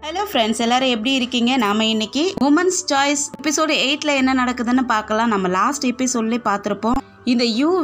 Hello friends, எல்லாரும் எப்படி இருக்கீங்க? நாம இன்னைக்கு உமன்ஸ் சாய்ஸ் எபிசோடு 8ல என்ன நடக்குதுன்னு பார்க்கலாம். நம்ம லாஸ்ட் எபிசோட்லேயே பார்த்துருப்போம். இந்த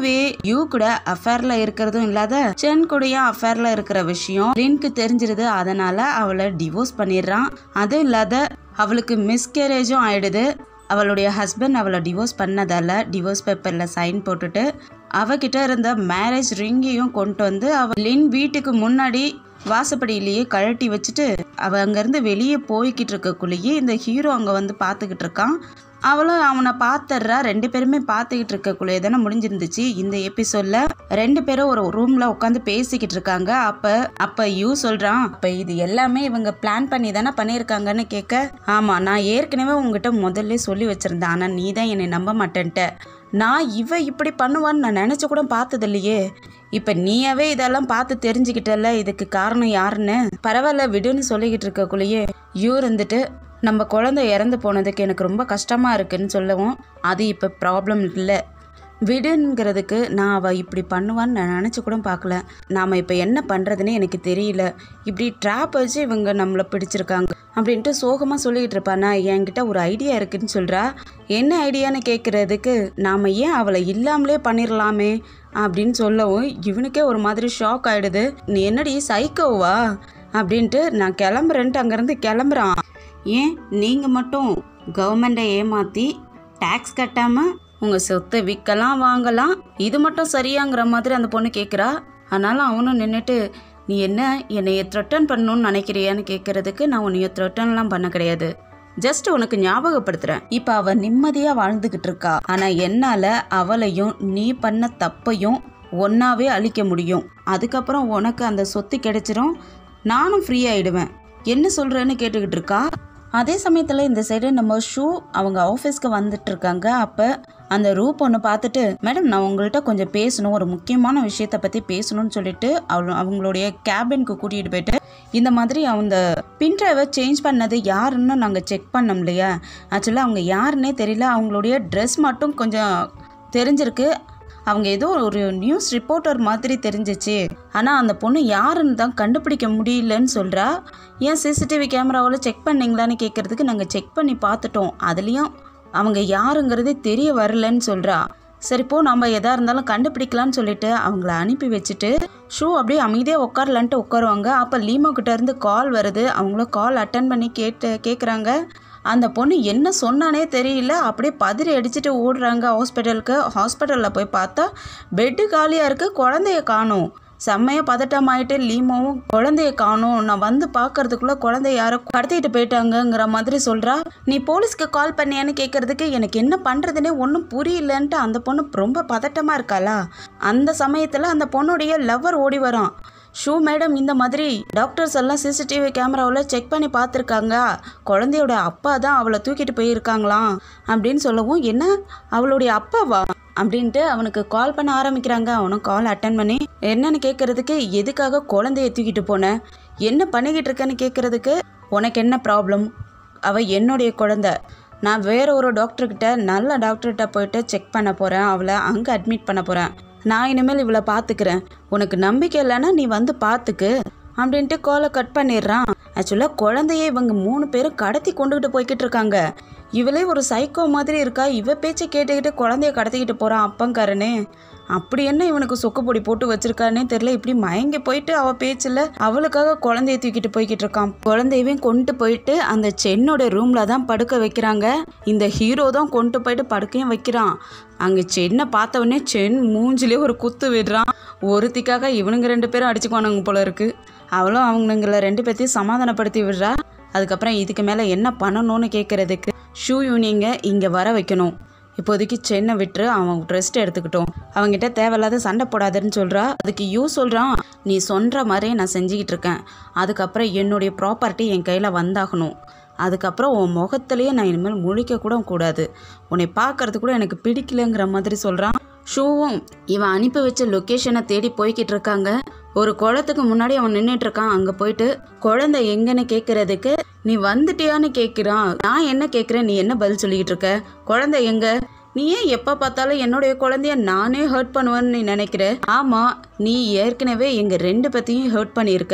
யூ கூட அஃபேர்ல இருக்கிறதும் இல்லாத சென் கூடயும் அஃபேர்ல இருக்கிற விஷயம் லின்க்கு தெரிஞ்சிருது. அதனால அவளை டிவோர்ஸ் பண்ணிடுறான். அதுவும் இல்லாத அவளுக்கு மிஸ்கேரேஜும் ஆயிடுது. அவளுடைய ஹஸ்பண்ட் அவளை டிவோர்ஸ் பண்ணதால டிவோர்ஸ் பேப்பர்ல சைன் போட்டுட்டு அவகிட்ட இருந்த மேரேஜ் ரிங்கையும் கொண்டு வந்து அவ லின் வீட்டுக்கு முன்னாடி வாசப்படியிலேயே கழட்டி வச்சுட்டு அவ அங்கேருந்து வெளியே போய்கிட்டு இருக்கக்குள்ளேயே இந்த ஹீரோ அங்கே வந்து பார்த்துக்கிட்டு இருக்கான். அவளும் அவனை பார்த்துடுறா. 2 பேருமே பார்த்துக்கிட்டு இருக்கக்குள்ளே தானே முடிஞ்சிருந்துச்சு. இந்த எபிசோட்ல 2 பேரும் ஒரு ரூம்ல உட்காந்து பேசிக்கிட்டு இருக்காங்க. அப்ப யூ சொல்றான், அப்ப இது எல்லாமே இவங்க பிளான் பண்ணி தானே பண்ணியிருக்காங்கன்னு கேட்க, ஆமா, நான் ஏற்கனவே உங்ககிட்ட முதல்ல சொல்லி வச்சிருந்தேன், ஆனா நீ தான் என்னை நம்ப மாட்டேன்ட்ட. நான் இப்படி பண்ணுவான்னு நான் நினைச்சு கூட பார்த்தது இல்லையே. இப்ப நீயாவே இதெல்லாம் பார்த்து தெரிஞ்சுக்கிட்டல, இதுக்கு காரணம் யாருன்னு. பரவாயில்ல விடுன்னு சொல்லிக்கிட்டு இருக்கக்குள்ளேயே யூ இருந்துட்டு, நம்ம குழந்தை இறந்து போனதுக்கு எனக்கு ரொம்ப கஷ்டமா இருக்குன்னு சொல்லவும், அது இப்போ ப்ராப்ளம் இல்லை விடுங்கிறதுக்கு, நான் அவள் இப்படி பண்ணுவான்னு நான் நினச்சி கூட பார்க்கல. நாம் இப்போ என்ன பண்ணுறதுன்னு எனக்கு தெரியல. இப்படி ட்ராப் வச்சு இவங்க நம்மளை பிடிச்சிருக்காங்க அப்படின்ட்டு சோகமாக சொல்லிக்கிட்டு இருப்பானா. என்கிட்ட ஒரு ஐடியா இருக்குன்னு சொல்கிறா. என்ன ஐடியான்னு கேட்குறதுக்கு, நாம் ஏன் அவளை இல்லாமலே பண்ணிடலாமே அப்படின்னு சொல்லவும் இவனுக்கே ஒரு மாதிரி ஷாக் ஆகிடுது. நீ என்னடி சைக்கோவா அப்படின்ட்டு, நான் கிளம்புறேன்ட்டு அங்கேருந்து கிளம்புறான். ஏன் நீங்கள் மட்டும் கவர்மெண்ட்டை ஏமாற்றி டேக்ஸ் கட்டாமல் உங்கள் சொத்தை விற்கலாம் வாங்கலாம், இது மட்டும் சரியாங்கிற மாதிரி அந்த பொண்ணு கேட்குறா. ஆனாலும் அவனும் நின்றுட்டு, நீ என்னைய த்ரெட்டன் பண்ணணும்னு நினைக்கிறியான்னு கேட்குறதுக்கு, நான் உன்னைய த்ரெட்டன்லாம் பண்ண கிடையாது, ஜஸ்ட் உனக்கு ஞாபகப்படுத்துகிறேன். இப்போ அவள் நிம்மதியாக வாழ்ந்துக்கிட்டு இருக்கா. ஆனால் என்னால் அவளையும் நீ பண்ண தப்பையும் ஒன்றாவே அழிக்க முடியும். அதுக்கப்புறம் உனக்கு அந்த சொத்து கிடைச்சிரும், நானும் ஃப்ரீ ஆகிடுவேன். என்ன சொல்கிறேன்னு கேட்டுக்கிட்டு இருக்கா. அதே சமயத்தில் இந்த சைடு நம்ம ஷூ அவங்க ஆஃபீஸ்க்கு வந்துட்டு இருக்காங்க. அப்போ அந்த ரூப் ஒன்று பார்த்துட்டு, மேடம் நான் உங்கள்கிட்ட கொஞ்சம் பேசணும், ஒரு முக்கியமான விஷயத்தை பற்றி பேசணும்னு சொல்லிட்டு அவங்களுடைய கேபினுக்கு கூட்டிகிட்டு போயிட்டு, இந்த மாதிரி அந்த பின் டிரைவை சேஞ்ச் பண்ணது யாருன்னு நாங்கள் செக் பண்ணோம் இல்லையா, ஆக்சுவலாக அவங்க யாருன்னே தெரியல, அவங்களுடைய ட்ரெஸ் மட்டும் கொஞ்சம் தெரிஞ்சிருக்கு, அவங்க ஏதோ ஒரு நியூஸ் ரிப்போர்ட்டர் மாதிரி தெரிஞ்சிச்சு, ஆனால் அந்த பொண்ணு யாருன்னு தான் கண்டுபிடிக்க முடியலன்னு சொல்கிறா. ஏன் சிசிடிவி கேமராவில் செக் பண்ணிங்களான்னு கேட்குறதுக்கு, நாங்கள் செக் பண்ணி பார்த்துட்டோம், அதுலேயும் அவங்க யாருங்கிறதே தெரிய வரலன்னு சொல்கிறா. சரிப்போ நம்ம எதாக இருந்தாலும் கண்டுபிடிக்கலான்னு சொல்லிட்டு அவங்கள அனுப்பி வச்சுட்டு ஷூ அப்படியே அமைதியாக உட்காரலான்ட்டு உட்காருவாங்க. அப்போ லீமாக்கிட்ட இருந்து கால் வருது. அவங்களும் கால் அட்டன் பண்ணி கேட்குறாங்க. அந்த பொண்ணு என்ன சொன்னானே தெரியல, அப்படியே பதறி அடிச்சுட்டு ஓடுறாங்க ஹாஸ்பிட்டலுக்கு. ஹாஸ்பிட்டலில் போய் பார்த்தா பெட்டு காலியாக இருக்குது, குழந்தைய காணும். செம்மையாக பதட்டமாயிட்டு லீமாவும் குழந்தைய காணும், நான் வந்து பார்க்கறதுக்குள்ளே குழந்தைய யாரோ கடத்திட்டு போயிட்டாங்கங்கிற மாதிரி சொல்கிறா. நீ போலீஸ்க்கு கால் பண்ணியான்னு கேட்குறதுக்கு, எனக்கு என்ன பண்ணுறதுனே ஒன்றும் புரியலன்ட்டு அந்த பொண்ணு ரொம்ப பதட்டமாக இருக்காளா. அந்த சமயத்தில் அந்த பொண்ணுடைய லவ்வர் ஓடி வரான். ஷூ மேடம், இந்த மாதிரி டாக்டர்ஸ் எல்லாம் சிசிடிவி கேமராவில் செக் பண்ணி பார்த்துருக்காங்க, குழந்தையோட அப்பா தான் அவளை தூக்கிட்டு போயிருக்காங்களாம் அப்படின்னு சொல்லவும், என்ன அவளுடைய அப்பாவா அப்படின்ட்டு அவனுக்கு கால் பண்ண ஆரம்பிக்கிறாங்க. அவனும் கால் அட்டன் பண்ணி என்னன்னு கேட்குறதுக்கு, எதுக்காக குழந்தைய தூக்கிட்டு போனேன், என்ன பண்ணிக்கிட்டு இருக்கேன்னு கேட்குறதுக்கு, உனக்கு என்ன ப்ராப்ளம், அவள் என்னுடைய குழந்தை, நான் வேற ஒரு டாக்டர்கிட்ட நல்ல டாக்டர்கிட்ட போயிட்டு செக் பண்ண போகிறேன், அவளை அங்கே அட்மிட் பண்ண போகிறேன், நான் இனிமேல் இவளை பார்த்துக்கிறேன், உனக்கு நம்பிக்கை இல்லைன்னா நீ வந்து பார்த்துக்கு அப்படின்ட்டு காலை கட் பண்ணிடுறான். ஆக்சுவலாக குழந்தைய இவங்க 3 பேரும் கடத்தி கொண்டுகிட்டு போய்கிட்டு இருக்காங்க. இவளே ஒரு சைக்கோ மாதிரி இருக்கா, இவ பேச்சை கேட்டுக்கிட்டு குழந்தைய கடத்திக்கிட்டு போகிறான் அப்பங்காரனே. அப்படி என்ன இவனுக்கு சொக்குப்பொடி போட்டு வச்சிருக்கானே தெரியல, இப்படி மயங்கி போயிட்டு அவள் பேச்சில் அவளுக்காக குழந்தைய தூக்கிட்டு போய்கிட்டு இருக்கான். குழந்தையவே கொண்டு போயிட்டு அந்த சென்னோட ரூமில் தான் படுக்க வைக்கிறாங்க. இந்த ஹீரோ தான் கொண்டு போயிட்டு படுக்கையும் வைக்கிறான். அங்கே சென்னை பார்த்தவொடனே சென் மூஞ்சிலே ஒரு குத்து விடுறான். ஒருத்திக்காக இவனுங்க 2 பேரும் அடிச்சுக்குவானுங்க போல இருக்கு. அவளும் அவனுங்களை 2 பேர்த்தையும் சமாதானப்படுத்தி விடுறா. அதுக்கப்புறம் இதுக்கு மேலே என்ன பண்ணணும்னு கேட்குறதுக்கு, ஷூ யூனிங்க இங்கே வர வைக்கணும், இப்போதைக்கு சென்னை விட்டுரு, அவன் ரெஸ்ட் எடுத்துக்கிட்டோம், அவங்ககிட்ட தேவையில்லாத சண்டை போடாதுன்னு சொல்கிறா. அதுக்கு யூ சொல்கிறான், நீ சொல்கிற மாதிரியே நான் செஞ்சுக்கிட்டு இருக்கேன், அதுக்கப்புறம் என்னுடைய ப்ராப்பர்ட்டி என் கையில் வந்தாகணும், அதுக்கப்புறம் உன் முகத்திலேயே நான் இனிமேல் முழிக்க கூட கூடாது, உன்னை பார்க்கறது கூட எனக்கு பிடிக்கலங்கிற மாதிரி சொல்கிறான். ஷூவும் இவன் அனுப்பி வச்ச லொக்கேஷனை தேடி போய்கிட்டு இருக்காங்க. ஒரு குளத்துக்கு முன்னாடி அவன் நின்றுட்டு இருக்கான். அங்கே போயிட்டு குழந்தை எங்கன்னு கேட்குறதுக்கு, நீ வந்துட்டியான்னு கேட்குறான். நான் என்ன கேட்குறேன், நீ என்ன பதில் சொல்லிக்கிட்டு இருக்க, குழந்தை எங்க, நீ ஏன் எப்போ பார்த்தாலும் என்னுடைய குழந்தைய நானே ஹர்ட் பண்ணுவேன்னு நீ நினைக்கிற, ஆமாம் நீ ஏற்கனவே எங்கள் 2 பேத்தையும் ஹர்ட் பண்ணியிருக்க,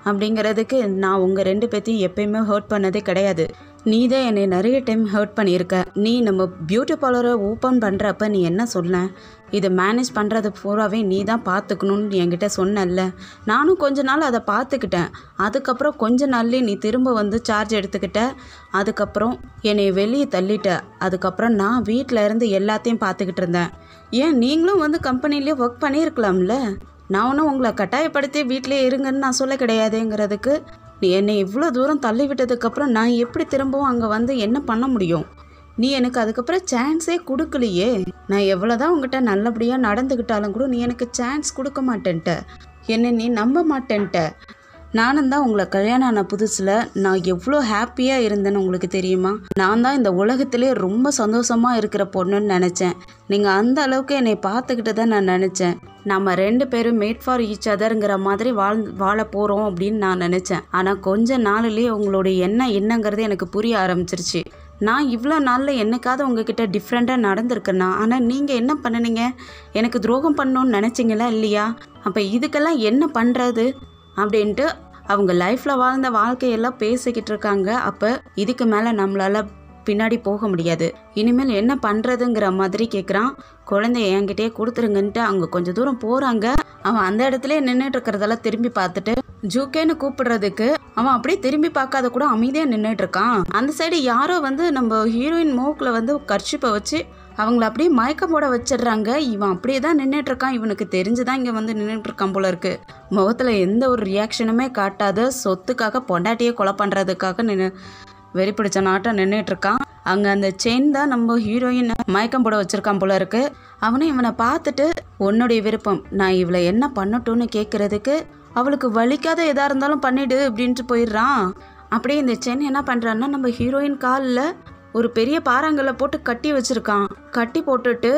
அப்படிங்கிறதுக்கு நான் உங்கள் 2 பேத்தையும் எப்பயுமே ஹர்ட் பண்ணதே கிடையாது. நீ தான் என்னை நிறைய டைம் ஹர்ட் பண்ணியிருக்க. நீ நம்ம பியூட்டி பார்லரை ஓப்பன் பண்ணுறப்ப நீ என்ன சொன்ன, இதை மேனேஜ் பண்ணுறது பூராவே நீ தான் பார்த்துக்கணும்னு என்கிட்ட சொன்னல. நானும் கொஞ்ச நாள் அதை பார்த்துக்கிட்டேன். அதுக்கப்புறம் கொஞ்ச நாள்லேயே நீ திரும்ப வந்து சார்ஜ் எடுத்துக்கிட்ட. அதுக்கப்புறம் என்னை வெளியே தள்ளிட்ட. அதுக்கப்புறம் நான் வீட்டில் இருந்து எல்லாத்தையும் பார்த்துக்கிட்டு இருந்தேன். ஏன் நீங்களும் வந்து கம்பெனிலே ஒர்க் பண்ணியிருக்கலாம்ல. நான் ஒன்றும் உங்களை கட்டாயப்படுத்தி வீட்டிலே இருங்கன்னு நான் சொல்ல கிடையாதுங்கிறதுக்கு நீ என்னை இவ்வளோ தூரம் தள்ளி விட்டதுக்கப்புறம் நான் எப்படி திரும்பவும் அங்கே வந்து என்ன பண்ண முடியும்? நீ எனக்கு அதுக்கப்புறம் சான்ஸே கொடுக்கலையே. நான் எவ்வளோதான் உங்ககிட்ட நல்லபடியாக நடந்துக்கிட்டாலும் கூட நீ எனக்கு சான்ஸ் கொடுக்க மாட்டேன்ட்ட. என்னை நீ நம்ப மாட்டேன்ட்ட. நானும் தான் உங்களை கல்யாணம் ஆன புதுசில் நான் எவ்வளோ ஹாப்பியாக இருந்தேன்னு உங்களுக்கு தெரியுமா? நான் தான் இந்த உலகத்திலே ரொம்ப சந்தோஷமாக இருக்கிற பொண்ணுன்னு நினச்சேன். நீங்கள் அந்த அளவுக்கு என்னை பார்த்துக்கிட்டு தான் நான் நினச்சேன். நம்ம 2 பேரும் மேட் ஃபார் ஈச் அதர்ங்கிற மாதிரி வாழ போகிறோம் அப்படின்னு நான் நினச்சேன். ஆனால் கொஞ்ச நாளிலேயே உங்களுடைய என்னங்கிறது எனக்கு புரிய ஆரம்பிச்சிருச்சு. நான் இவ்வளோ நாளில் என்னைக்காவது உங்ககிட்ட டிஃப்ரெண்ட்டாக நடந்திருக்கேன்னா, ஆனால் நீங்கள் என்ன பண்ணினீங்க? எனக்கு துரோகம் பண்ணணும்னு நினச்சிங்களா இல்லையா? அப்போ இதுக்கெல்லாம் என்ன பண்ணுறது அப்படின்ட்டு அவங்க லைஃப்பில் வாழ்ந்த வாழ்க்கையெல்லாம் பேசிக்கிட்டு இருக்காங்க. அப்போ இதுக்கு மேலே நம்மளால் பின்னாடி போக முடியாது. இனிமேல் என்ன பண்ணுறதுங்கிற மாதிரி கேட்குறான். குழந்தைய என்கிட்டயே கொடுத்துருங்கன்ட்டு அவங்க கொஞ்சம் தூரம் போகிறாங்க. அவன் அந்த இடத்துல நின்றுட்டு இருக்கிறதெல்லாம் திரும்பி பார்த்துட்டு ஜூக்கேன்னு கூப்பிடுறதுக்கு அவன் அப்படியே திரும்பி பார்க்காத கூட அமைதியாக நின்றுட்டு இருக்கான். அந்த சைடு யாரோ வந்து நம்ம ஹீரோயின் மூக்கில் வந்து கர்ச்சிப்பை வச்சு அவங்கள அப்படியே மயக்கம் போட வச்சிடுறாங்க. இவன் அப்படியே தான் நின்றுட்டு இருக்கான். இவனுக்கு தெரிஞ்சுதான் இங்கே வந்து நின்றுட்டு இருக்கான் போல இருக்கு. முகத்தில் எந்த ஒரு ரியாக்ஷனுமே காட்டாத சொத்துக்காக பொண்டாட்டியை கொலை பண்ணுறதுக்காக வெறி பிடிச்ச நாட்டம் நின்றுட்டு இருக்கான். அங்கே அந்த செயின் தான் நம்ம ஹீரோயினை மயக்கம் போட வச்சிருக்கான் போல இருக்கு. அவனும் இவனை பார்த்துட்டு உன்னுடைய விருப்பம், நான் இவளை என்ன பண்ணட்டும்னு கேட்கறதுக்கு அவளுக்கு வலிக்காத எதா இருந்தாலும் பண்ணிடு அப்படின்ட்டு போயிடுறான். அப்படியே இந்த செயின் என்ன பண்ணுறான்னா நம்ம ஹீரோயின் காலில் ஒரு பெரிய பாறாங்கல்லை போட்டு கட்டி வச்சிருக்கான். கட்டி போட்டுட்டு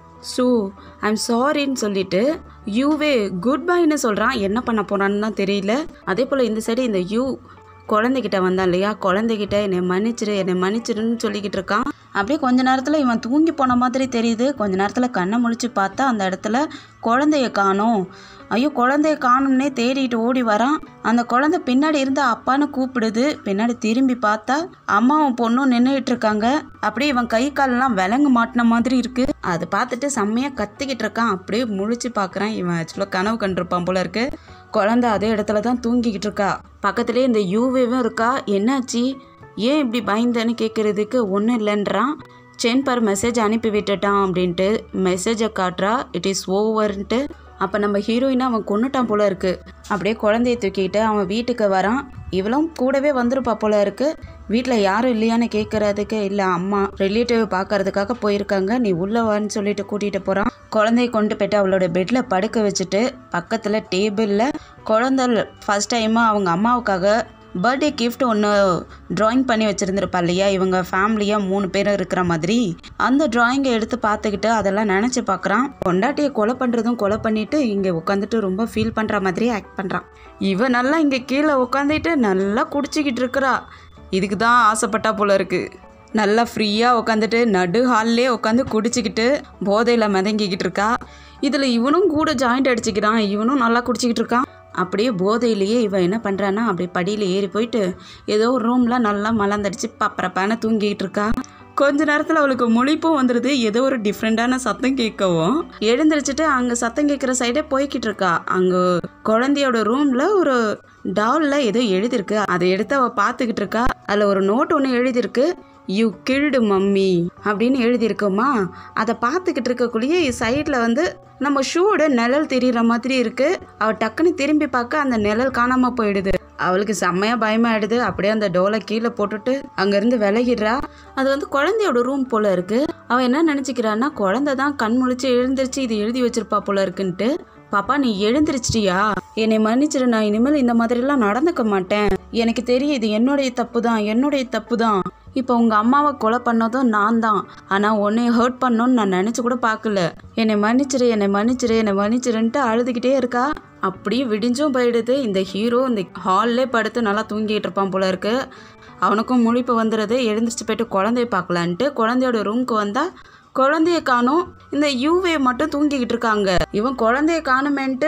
ஐம் சாரின்னு சொல்லிட்டு யூவே குட் பைன்னு சொல்கிறான். என்ன பண்ண போறான்னு தான் தெரியல. அதே போல் இந்த சைடு இந்த குழந்தைகிட்ட வந்தான் இல்லையா, குழந்தைகிட்ட என்னை மன்னிச்சிருன்னு சொல்லிக்கிட்டு இருக்கான். அப்படியே கொஞ்ச நேரத்தில் இவன் தூங்கி போன மாதிரி தெரியுது. கொஞ்ச நேரத்தில் கண்ணை முழிச்சு பார்த்தா அந்த இடத்துல குழந்தைய காணோம். ஐயோ, குழந்தைய காணும்னே தேடிட்டு ஓடி வரான். அந்த குழந்தை பின்னாடி இருந்து அப்பான்னு கூப்பிடுது. பின்னாடி திரும்பி பார்த்தா அம்மாவும் பொண்ணும் நின்றுட்டு இருக்காங்க. அப்படியே இவன் கை காலெல்லாம் விலங்கு மாட்டின மாதிரி இருக்கு. அதை பார்த்துட்டு செம்மையாக கத்திக்கிட்டு இருக்கான். அப்படியே முழிச்சு பார்க்குறான். இவன் ஆக்சுவலாக கனவு கண்டிருப்பான் போல இருக்கு. குழந்தை அதே இடத்துல தான் தூங்கிக்கிட்டு இருக்கா. பக்கத்துலேயே இந்த யூவேவும் இருக்கா. என்னாச்சு, ஏன் இப்படி பயந்தேன்னு கேட்குறதுக்கு ஒன்றும் இல்லைன்றான். சென்பர் மெசேஜ் அனுப்பி விட்டுட்டான் அப்படின்ட்டு மெசேஜை காட்டுறா. இட் இஸ் ஓவர்ன்ட்டு. அப்போ நம்ம ஹீரோயினை அவன் கொன்னுட்டான் போல இருக்கு. அப்படியே குழந்தைய தூக்கிட்டு அவன் வீட்டுக்கு வரான். இவளும் கூடவே வந்துருப்பா போல இருக்கு. வீட்டில் யாரும் இல்லையான்னு கேட்கறதுக்கு இல்லை, அம்மா ரிலேட்டிவ் பார்க்கறதுக்காக போயிருக்காங்க, நீ உள்ள வான்னு சொல்லிட்டு கூட்டிகிட்டு போகிறான். குழந்தைய கொண்டு போய்ட்டு அவளோட பெட்டில் படுக்க வச்சுட்டு பக்கத்தில் டேபிளில் குழந்தை ஃபர்ஸ்ட் டைமாக அவங்க அம்மாவுக்காக பர்த்டே கிஃப்ட் ஒன்று ட்ராயிங் பண்ணி வச்சுருந்துருப்பா இல்லையா, இவங்க ஃபேமிலியாக 3 பேர் இருக்கிற மாதிரி. அந்த ட்ராயிங்கை எடுத்து பார்த்துக்கிட்டு அதெல்லாம் நினச்சி பார்க்குறான். பொண்டாட்டியை கொலை பண்ணுறதும் கொலை பண்ணிவிட்டு இங்கே உட்காந்துட்டு ரொம்ப ஃபீல் பண்ணுற மாதிரி ஆக்ட் பண்ணுறான். இவன் நல்லா இங்கே கீழே உட்காந்துட்டு நல்லா குடிச்சிக்கிட்டு இருக்கிறா. இதுக்கு தான் ஆசைப்பட்டா போல இருக்குது. நல்லா ஃப்ரீயாக உட்காந்துட்டு நடு ஹால்லே உட்காந்து குடிச்சிக்கிட்டு போதையில் மிதங்கிக்கிட்டு இருக்கா. இதில் இவனும் கூட ஜாயிண்ட் அடிச்சுக்கிறான். இவனும் நல்லா குடிச்சிக்கிட்டு இருக்கான். அப்படியே போதையிலேயே இவன் என்ன பண்ணுறான்னா அப்படியே படியில் ஏறி போயிட்டு ஏதோ ஒரு ரூமில் நல்லா மலர்ந்தடிச்சு பப்பரப்பான தூங்கிக்கிட்டு இருக்கா. கொஞ்ச நேரத்தில் அவளுக்கு முழிப்பும் வந்துடுது. ஏதோ ஒரு டிஃப்ரெண்ட்டான சத்தம் கேட்கவும் எழுந்திரிச்சிட்டு அங்கே சத்தம் கேட்குற சைடே போய்கிட்டு இருக்கா. அங்கே குழந்தையோட ரூமில் ஒரு டாலில் ஏதோ எழுதியிருக்கு. அதை எடுத்து அவள் பார்த்துக்கிட்டு இருக்கா. அதில் ஒரு நோட் ஒன்று எழுதியிருக்கு, யூ கில்டு மம்மி அப்படின்னு எழுதியிருக்குமா. அதை பார்த்துக்கிட்டு இருக்கக்குள்ளேயே சைடில் வந்து நம்ம ஷூவோட நிழல் தெரிகிற மாதிரி இருக்குது. அவள் டக்குன்னு திரும்பி பார்க்க அந்த நிழல் காணாமல் போயிடுது. அவளுக்கு செம்மையாக பயமாயிடுது. அப்படியே அந்த டோலை கீழே போட்டுட்டு அங்கேருந்து விலகிடுறா. அது வந்து குழந்தையோட ரூம் போல் இருக்குது. அவள் என்ன நினச்சிக்கிறான்னா குழந்தை தான் கண் முழிச்சு எழுந்திரிச்சு இது எழுதி வச்சிருப்பா போல இருக்குன்ட்டு. பாப்பா, நீ எழுந்திரிச்சிட்டியா? என்னை மன்னிச்சிரு, நான் இனிமேல் இந்த மாதிரிலாம் நடந்துக்க மாட்டேன். எனக்கு தெரியும் இது என்னுடைய தப்பு தான். இப்போ உங்கள் அம்மாவை கொலை பண்ணதும் நான் தான். ஆனால் உன்னை ஹர்ட் பண்ணணும்னு நான் நினச்சி கூட பார்க்கல. என்னை மன்னிச்சிருன்ட்டு அழுதுகிட்டே இருக்கா. அப்படியே விடிஞ்சும் போயிடுது. இந்த ஹீரோ இந்த ஹால்லே படுத்து நல்லா தூங்கிட்டு இருப்பான் போல இருக்கு. அவனுக்கும் முழிப்பு வந்துடுது. எழுந்திரிச்சு போயிட்டு குழந்தைய பார்க்கலான்ட்டு குழந்தையோட ரூமுக்கு வந்தால் குழந்தைய காணும். இந்த யூவே மட்டும் தூங்கிக்கிட்டு இருக்காங்க. இவன் குழந்தைய காணுமேன்ட்டு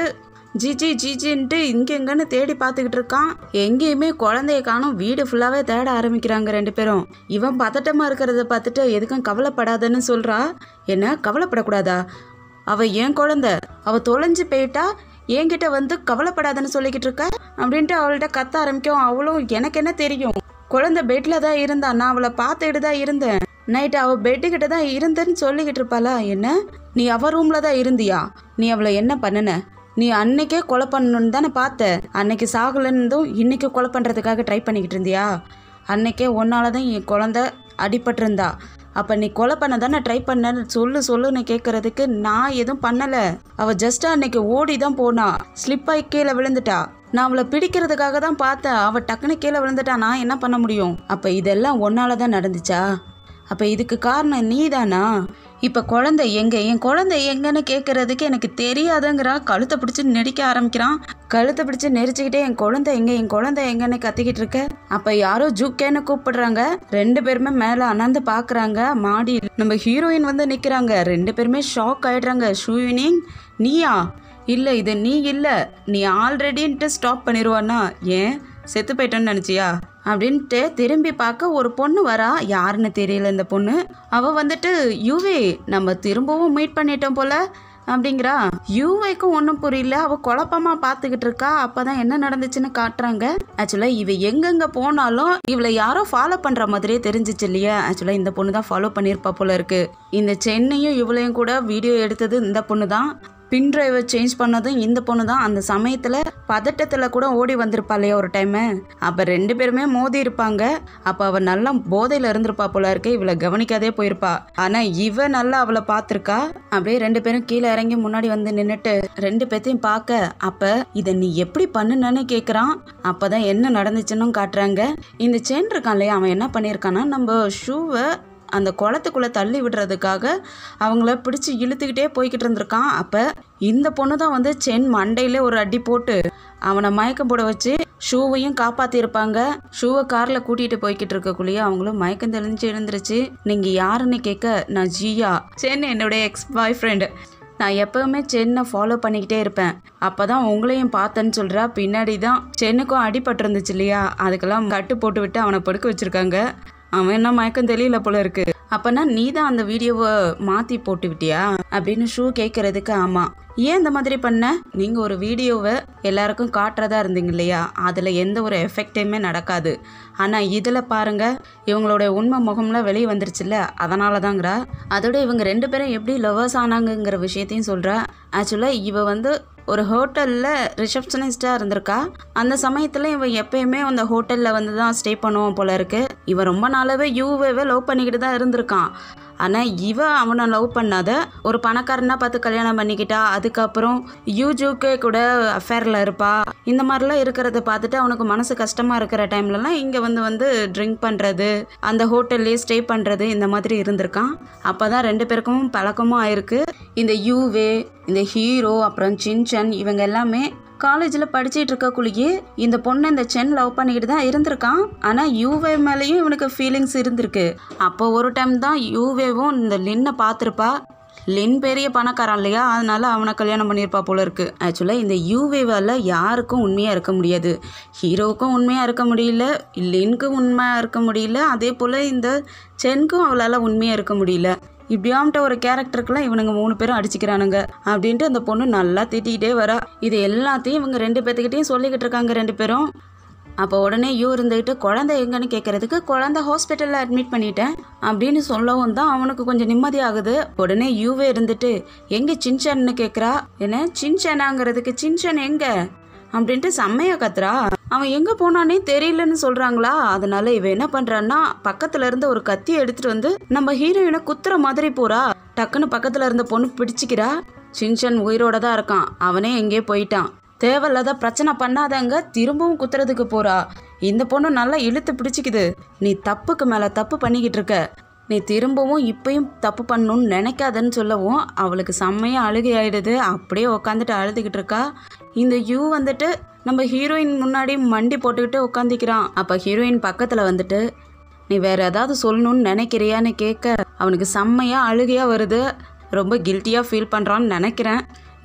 ஜிஜி ஜிஜின்ட்டு இங்கெங்கன்னு தேடி பார்த்துக்கிட்டு இருக்கான். எங்கேயுமே குழந்தைய காணும். வீடு ஃபுல்லாவே தேட ஆரம்பிக்கிறாங்க ரெண்டு பேரும். இவன் பதட்டமா இருக்கிறத பார்த்துட்டு எதுக்கும் கவலைப்படாதன்னு சொல்றா. என்ன கவலைப்படக்கூடாதா? அவ என் குழந்தை, அவ தொலைஞ்சு போயிட்டா என்கிட்ட வந்து கவலைப்படாதன்னு சொல்லிக்கிட்டு இருக்க அப்படின்ட்டு அவள்கிட்ட கத்த ஆரம்பிக்கும். அவளும் எனக்கு என்ன தெரியும், குழந்தை பெட்ல தான் இருந்தா, நான் அவளை பார்த்துக்கிட்டு தான் இருந்தேன், நைட்டு அவள் பெட்டுக்கிட்ட தான் இருந்தேன்னு சொல்லிக்கிட்டு இருப்பாளா. என்ன நீ அவ ரூம்ல தான் இருந்தியா? நீ அவளை என்ன பண்ணுன? நீ அன்னைக்கே கொலை பண்ணணுன்னு தானே பார்த்த. அன்னைக்கு சாகலன்னும் இன்னைக்கு கொலை பண்ணுறதுக்காக ட்ரை பண்ணிக்கிட்டு இருந்தியா? அன்னைக்கே ஒன்னால தான் என் குழந்தை அடிபட்டிருந்தா. அப்போ நீ கொலை பண்ண தானே ட்ரை பண்ணன்னு சொல்லுன்னு கேட்கறதுக்கு நான் எதுவும் பண்ணலை. அவள் ஜஸ்ட் அன்னைக்கு ஓடி தான் போனா, ஸ்லிப்பாகி கீழே விழுந்துட்டா. நான் அவளை பிடிக்கிறதுக்காக தான் பார்த்தேன், அவள் டக்குன்னு கீழே விழுந்துட்டா. நான் என்ன பண்ண முடியும்? அப்போ இதெல்லாம் ஒன்னால தான் நடந்துச்சா? அப்போ இதுக்கு காரணம் நீ தானா? இப்போ குழந்தை எங்கே, என் குழந்தை எங்கன்னு கேட்கறதுக்கு எனக்கு தெரியாதுங்கிறா. கழுத்தை பிடிச்சி நெரிக்க ஆரம்பிக்கிறான். கழுத்தை பிடிச்சி நெரிச்சுக்கிட்டே என் குழந்தை எங்கே, என் குழந்தை எங்கன்னு கத்திக்கிட்டு இருக்க. அப்போ யாரோ ஜூக்கேன்னு கூப்பிடுறாங்க. ரெண்டு பேருமே மேலே அனந்து பார்க்குறாங்க. மாடி நம்ம ஹீரோயின் வந்து நிற்கிறாங்க. ரெண்டு பேருமே ஷாக் ஆகிடுறாங்க. ஷூயினிங் நீயா? இல்லை இது நீ இல்லை, நீ ஆல்ரெடின்ட்டு ஸ்டாப் பண்ணிடுவான்னா. ஏன் செத்து போயிட்டோன்னு நினச்சியா அப்படின்ட்டு திரும்பி பார்க்க ஒரு பொண்ணு வரா. யாருன்னு தெரியல இந்த பொண்ணு. அவள் வந்துட்டு யூவே நம்ம திரும்பவும் மீட் பண்ணிட்டோம் போல அப்படிங்கிறா. யூவேக்கும் ஒன்றும் புரியல. அவள் குழப்பமாக பார்த்துக்கிட்டு இருக்கா. அப்போ தான் என்ன நடந்துச்சுன்னு காட்டுறாங்க. ஆக்சுவலாக இவ எங்கெங்கே போனாலும் இவளை யாரோ ஃபாலோ பண்ணுற மாதிரியே தெரிஞ்சிச்சு இல்லையா. ஆக்சுவலாக இந்த பொண்ணு தான் ஃபாலோ பண்ணியிருப்பா போல இருக்கு. இந்த சென்னையும் இவளையும் கூட வீடியோ எடுத்தது இந்த பொண்ணு தான். பின் டிரைவை சேஞ்ச் பண்ணதும் இந்த பொண்ணு தான். அந்த சமயத்தில் பதட்டத்தில் கூட ஓடி வந்திருப்பா இல்லையா ஒரு டைமு. அப்போ ரெண்டு பேருமே மோதி இருப்பாங்க. அப்போ அவள் நல்லா போதையில் இருந்திருப்பா போல இருக்கு. இவளை கவனிக்காதே போயிருப்பா. ஆனால் இவ நல்லா அவளை பார்த்துருக்கா. அப்படியே ரெண்டு பேரும் கீழே இறங்கி முன்னாடி வந்து நின்றுட்டு ரெண்டு பேர்த்தையும் பார்க்க, அப்போ இதை நீ எப்படி பண்ணுன்னு கேட்குறான். அப்போ தான் என்ன நடந்துச்சுன்னு காட்டுறாங்க. இந்த சென் இருக்கான் இல்லையா, அவன் என்ன பண்ணியிருக்கான்னா நம்ம ஷூவை அந்த குளத்துக்குள்ளே தள்ளி விடுறதுக்காக அவங்கள பிடிச்சி இழுத்துக்கிட்டே போய்கிட்டு இருந்திருக்கான். அப்போ இந்த பொண்ணு தான் வந்து சென் மண்டையிலே ஒரு அடி போட்டு அவனை மயக்கம் போட வச்சு ஷூவையும் காப்பாற்றிருப்பாங்க. ஷூவை காரில் கூட்டிகிட்டு போய்கிட்டு இருக்கக்குள்ளேயே அவங்களும் மயக்கம் தெளிஞ்சு எழுந்துருச்சு. நீங்கள் யாருன்னு கேட்க, நான் ஜியா, சென் என்னுடைய எக்ஸ் பாய் ஃப்ரெண்டு, நான் எப்போவுமே சென்னை ஃபாலோ பண்ணிக்கிட்டே இருப்பேன். அப்போ தான் உங்களையும் பார்த்தேன்னு சொல்கிறா. பின்னாடி தான் சென்னுக்கும் அடிபட்டிருந்துச்சு இல்லையா, அதுக்கெல்லாம் கட்டு போட்டு விட்டு அவனை படுக்க வச்சுருக்காங்க. அவன் என்ன மயக்கம் தெரியல போல இருக்கு. அப்பனா நீ தான் அந்த வீடியோவை மாற்றி போட்டு விட்டியா அப்படின்னு ஷூ கேட்கறதுக்கு, ஆமாம். ஏன் இந்த மாதிரி பண்ண? நீங்கள் ஒரு வீடியோவை எல்லாருக்கும் காட்டுறதா இருந்தீங்க இல்லையா, அதில் எந்த ஒரு எஃபெக்டையுமே நடக்காது. ஆனால் இதில் பாருங்கள், இவங்களோட உண்மை முகம்லாம் வெளியே வந்துருச்சுல்ல, அதனால தாங்கிறா. அதோட இவங்க ரெண்டு பேரும் எப்படி லவர்ஸ் ஆனாங்கங்கிற விஷயத்தையும் சொல்கிறா. ஆக்சுவலாக இவ வந்து ஒரு ஹோட்டலில் ரிசப்ஷனிஸ்டாக இருந்திருக்கா. அந்த சமயத்தில் இவன் எப்பயுமே அந்த ஹோட்டலில் வந்து தான் ஸ்டே பண்ணுவான் போல இருக்கு. இவன் ரொம்ப நாளாகவே யூவேவே லவ் பண்ணிக்கிட்டு தான் இருந்திருக்கான். ஆனால் அவனை லவ் பண்ணாத ஒரு பணக்காரனா பார்த்து கல்யாணம் பண்ணிக்கிட்டா. அதுக்கப்புறம் யூஜூக்கே கூட அஃபேரில் இருப்பா. இந்த மாதிரிலாம் இருக்கிறத பார்த்துட்டு அவனுக்கு மனசு கஷ்டமாக இருக்கிற டைம்லலாம் இங்கே வந்து ட்ரிங்க் பண்ணுறது, அந்த ஹோட்டல்லேயே ஸ்டே பண்ணுறது, இந்த மாதிரி இருந்திருக்கான். அப்போ தான் ரெண்டு பேருக்கும் பழக்கமும் ஆயிருக்கு. இந்த யூவே, இந்த ஹீரோ, அப்புறம் சின்சன் இவங்க எல்லாமே காலேஜில் படிச்சுட்டு இருக்கக்குள்ளேயே இந்த பொண்ணை இந்த சென் லவ் பண்ணிக்கிட்டு தான் இருந்திருக்கான். ஆனால் யூவே மேலேயும் இவனுக்கு ஃபீலிங்ஸ் இருந்திருக்கு. அப்போ ஒரு டைம் தான் யூவேவும் இந்த லின்னை பார்த்துருப்பா. லின் பெரிய பணக்காரன் இல்லையா, அதனால அவனை கல்யாணம் பண்ணியிருப்பா போல இருக்கு. ஆக்சுவலாக இந்த யூவேவால் யாருக்கும் உண்மையாக இருக்க முடியாது. ஹீரோவுக்கும் உண்மையாக இருக்க முடியல, லின்க்கும் உண்மையாக இருக்க முடியல, அதே போல் இந்த சென்க்கும் அவளால் உண்மையாக இருக்க முடியல. இப்படியாமட்ட ஒரு கேரக்டருக்குலாம் இவனுங்க 3 பேரும் அடிச்சுக்கிறானுங்க அப்படின்ட்டு அந்த பொண்ணு நல்லா திட்டிகிட்டே வரா. இது எல்லாத்தையும் இவங்க 2 பேர்த்துக்கிட்டையும் சொல்லிக்கிட்டு இருக்காங்க 2 பேரும். அப்போ உடனே இருந்துக்கிட்டு குழந்தை எங்கன்னு கேட்கறதுக்கு, குழந்தை ஹாஸ்பிட்டலில் அட்மிட் பண்ணிட்டேன் அப்படின்னு சொல்லவும் தான் அவனுக்கு கொஞ்சம் நிம்மதியாகுது. உடனே யூவே இருந்துட்டு எங்கே சின்சன்னு கேட்குறா. என்ன சின்சனாங்கிறதுக்கு சின்சன் எங்கே அப்படின்ட்டு செம்மையா கத்துறா. அவன் எங்கே போனானே தெரியலன்னு சொல்கிறாங்களா. அதனால இவன் என்ன பண்ணுறான்னா பக்கத்தில் இருந்து ஒரு கத்தியை எடுத்துகிட்டு வந்து நம்ம ஹீரோயினை குத்துற மாதிரி போகிறா. டக்குன்னு பக்கத்தில் இருந்த பொண்ணு பிடிச்சிக்கிறா. சின்சன் உயிரோட தான் இருக்கான், அவனே எங்கேயே போயிட்டான். தேவையில்லாத பிரச்சனை பண்ணாதங்க, திரும்பவும் குத்துறதுக்கு போகிறா. இந்த பொண்ணு நல்லா இழுத்து பிடிச்சிக்குது. நீ தப்புக்கு மேலே தப்பு பண்ணிக்கிட்டு இருக்க, நீ திரும்பவும் இப்பயும் தப்பு பண்ணணும்னு நினைக்காதன்னு சொல்லவும் அவளுக்கு செம்மையாக அழுகை ஆகிடுது. அப்படியே உட்காந்துட்டு அழுதுகிட்டு இருக்கா. இந்த யூ வந்துட்டு நம்ம ஹீரோயின் முன்னாடி மண்டி போட்டுக்கிட்டு உட்காந்துக்கிறான். அப்போ ஹீரோயின் பக்கத்தில் வந்துட்டு நீ வேறு ஏதாவது சொல்லணும்னு நினைக்கிறியான்னு கேட்க அவனுக்கு செம்மையாக அழுகையாக வருது. ரொம்ப கில்ட்டியாக ஃபீல் பண்ணுறான்னு நினைக்கிறேன்.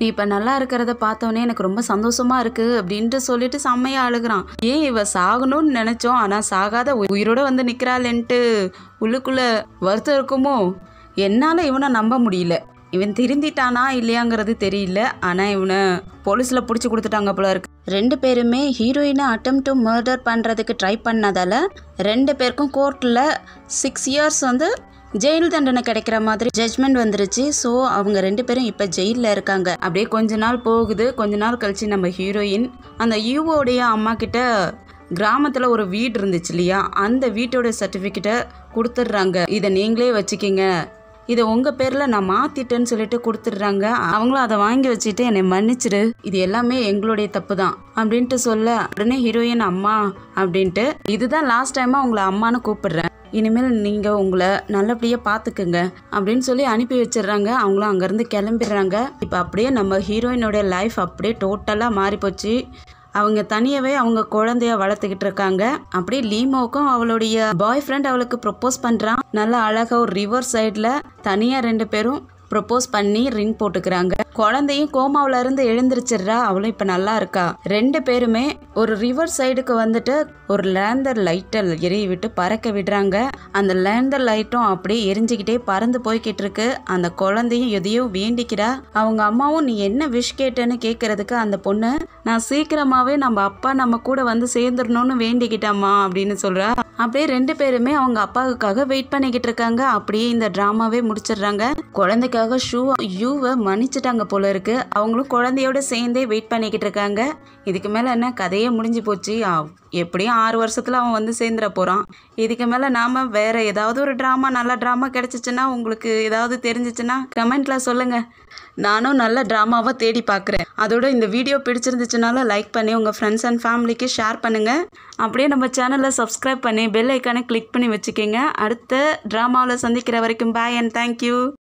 நீ இப்போ நல்லா இருக்கிறத பார்த்தோன்னே எனக்கு ரொம்ப சந்தோஷமா இருக்கு அப்படின்ட்டு சொல்லிட்டு செம்மையா அழுகிறான். ஏன் இவ சாகணும்னு நினைச்சோம், ஆனால் சாகாத உயிரோட வந்து நிற்கிறாள்ன்ட்டு உள்ளுக்குள்ள வருத்தம் இருக்குமோ. என்னால் இவனை நம்ப முடியல. இவன் திருந்திட்டானா இல்லையாங்கிறது தெரியல. ஆனால் இவனை போலீஸில் பிடிச்சி கொடுத்துட்டாங்க போல இருக்கு. 2 பேருமே ஹீரோயினை அட்டெம்ப்ட் டு மர்டர் பண்ணுறதுக்கு ட்ரை பண்ணதால் 2 பேருக்கும் கோர்ட்டில் 6 இயர்ஸ் வந்து ஜெயில் தண்டனை கிடைக்கிற மாதிரி ஜட்ஜ்மெண்ட் வந்துருச்சு. ஸோ அவங்க 2 பேரும் இப்போ ஜெயிலில் இருக்காங்க. அப்படியே கொஞ்ச நாள் போகுது. கொஞ்ச நாள் கழிச்சு நம்ம ஹீரோயின் அந்த யூவோடைய அம்மா கிட்ட கிராமத்தில் ஒரு வீடு இருந்துச்சு இல்லையா, அந்த வீட்டோட சர்டிஃபிகேட்டை கொடுத்துட்றாங்க. இதை நீங்களே வச்சுக்கிங்க, இதை உங்கள் பேரில் நான் மாற்றிட்டேன்னு சொல்லிட்டு கொடுத்துட்றாங்க. அவங்களும் அதை வாங்கி வச்சுட்டு என்னை மன்னிச்சிடு, இது எல்லாமே எங்களுடைய தப்பு தான் அப்படின்ட்டு சொல்ல உடனே ஹீரோயின் அம்மா அப்படின்ட்டு, இதுதான் லாஸ்ட் டைமாக உங்களை அம்மானு கூப்பிடுறேன், இனிமேல் நீங்கள் உங்களை நல்லபடியாக பார்த்துக்குங்க அப்படின்னு சொல்லி அனுப்பி வச்சிடுறாங்க. அவங்களும் அங்கேருந்து கிளம்பிடுறாங்க. இப்போ அப்படியே நம்ம ஹீரோயினோட லைஃப் அப்படியே டோட்டலாக மாறி போச்சு. அவங்க தனியாகவே அவங்க குழந்தைய வளர்த்துக்கிட்டு இருக்காங்க. அப்படியே லீமோவுக்கும் அவளுடைய பாய் ஃப்ரெண்ட் அவளுக்கு ப்ரொப்போஸ் பண்ணுறான். நல்லா அழகாக ஒரு ரிவர் சைடில் தனியாக 2 பேரும் ப்ரொப்போஸ் பண்ணி ரிங் போட்டுக்கிறாங்க. குழந்தையும் கோமாவில இருந்து எழுந்திரிச்சிடுறா. அவளும் இப்போ நல்லா இருக்கா. 2 பேருமே ஒரு ரிவர் சைடுக்கு வந்துட்டு ஒரு லேண்டர் லைட்டை எரிய விட்டு பறக்க விடுறாங்க. அந்த லேண்டர் லைட்டும் அப்படியே எரிஞ்சுக்கிட்டே பறந்து போய்கிட்டு இருக்கு. அந்த குழந்தையும் எதையோ வேண்டிக்கிறா. அவங்க அம்மாவும் நீ என்ன விஷ் கேட்டேன்னு கேட்கறதுக்கு அந்த பொண்ணு நான் சீக்கிரமாவே நம்ம அப்பா நம்ம கூட வந்து சேர்ந்துடணும்னு வேண்டிக்கிட்டாமா அப்படின்னு சொல்றா. அப்படியே 2 பேருமே அவங்க அப்பாவுக்காக வெயிட் பண்ணிக்கிட்டு இருக்காங்க. அப்படியே இந்த டிராமாவே முடிச்சிடுறாங்க. குழந்தைக்காக யூவை மன்னிச்சிட்டாங்க போல இருக்கு. அவங்களும் குழந்தையோட சேர்ந்தே வெயிட் பண்ணிக்கிட்டு இருக்காங்க. இதுக்கு மேலே என்ன, கதையே முடிஞ்சு போச்சு. எப்படியும் 6 வருஷத்துல அவன் வந்து சேர்ந்துட போகிறான். இதுக்கு மேலே நாம வேற ஏதாவது ஒரு ட்ராமா, நல்ல ட்ராமா கிடைச்சிச்சுன்னா, உங்களுக்கு ஏதாவது தெரிஞ்சிச்சுன்னா கமெண்ட்ல சொல்லுங்க. நானும் நல்ல ட்ராமாவை தேடி பார்க்குறேன். அதோட இந்த வீடியோ பிடிச்சிருந்துச்சுனால லைக் பண்ணி உங்கள் ஃப்ரெண்ட்ஸ் அண்ட் ஃபேமிலிக்கு ஷேர் பண்ணுங்கள். அப்படியே நம்ம சேனலை சப்ஸ்கிரைப் பண்ணி பெல் ஐக்கானை கிளிக் பண்ணி வச்சுக்கோங்க. அடுத்த ட்ராமாவில் சந்திக்கிற வரைக்கும் பாய் அண்ட் தேங்க்யூ.